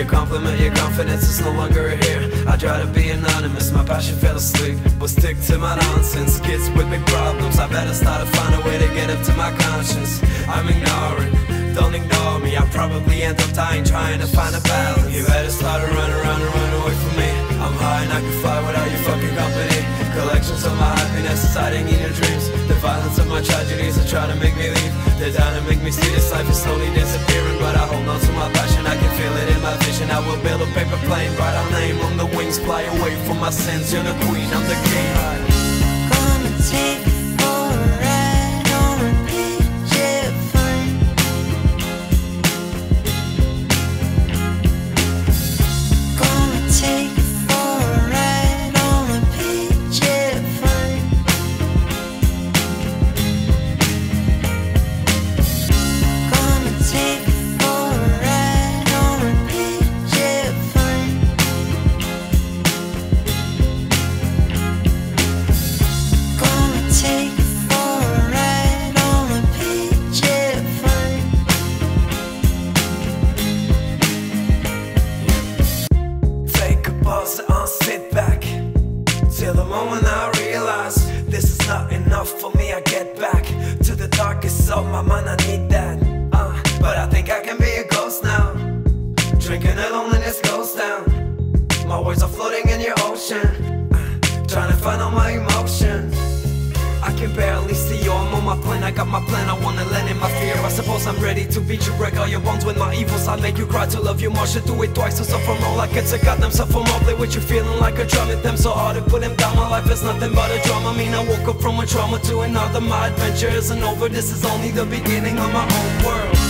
your compliment, your confidence is no longer here. I try to be anonymous, my passion fell asleep. But stick to my nonsense, kids with big problems. I better start to find a way to get up to my conscience. I'm ignoring, don't ignore me. I probably end up dying trying to find a balance. You better start to run away from me. I'm high and I can fly without your fucking company. Collections of my happiness is hiding in your dreams. The violence of my tragedies are trying to make me leave. They're down to make me see this life is slowly disappearing. But I hold on to my passion, I can feel it in my vision. I will build a paper plane, write our name on the wings. Fly away from my sins, you're the queen, I'm the king. Come and take me for a ride on a picture frame. Come and take me for a ride on a picture frame. Come and take me for a ride on a picture frame. Come and take me for a ride on a picture frame. Take a pause and sit back till the moment I realize this is not enough for me. I get back to the darkest of my mind, I need that. But I think I can be a ghost now. Drinking the loneliness goes down. My words are floating in your ocean, trying to find all my emotions. I can barely see you, I'm on my plane, I got my plan, I wanna land in my fear. I suppose I'm ready to beat you, break all your bones with my evils. I make you cry to love you more, should do it twice to suffer more. Like it's a goddamn suffer more, play with you feeling like a drum. Hit them so hard to put them down, my life is nothing but a drama. I mean I woke up from a trauma to another, my adventure isn't over. This is only the beginning of my own world.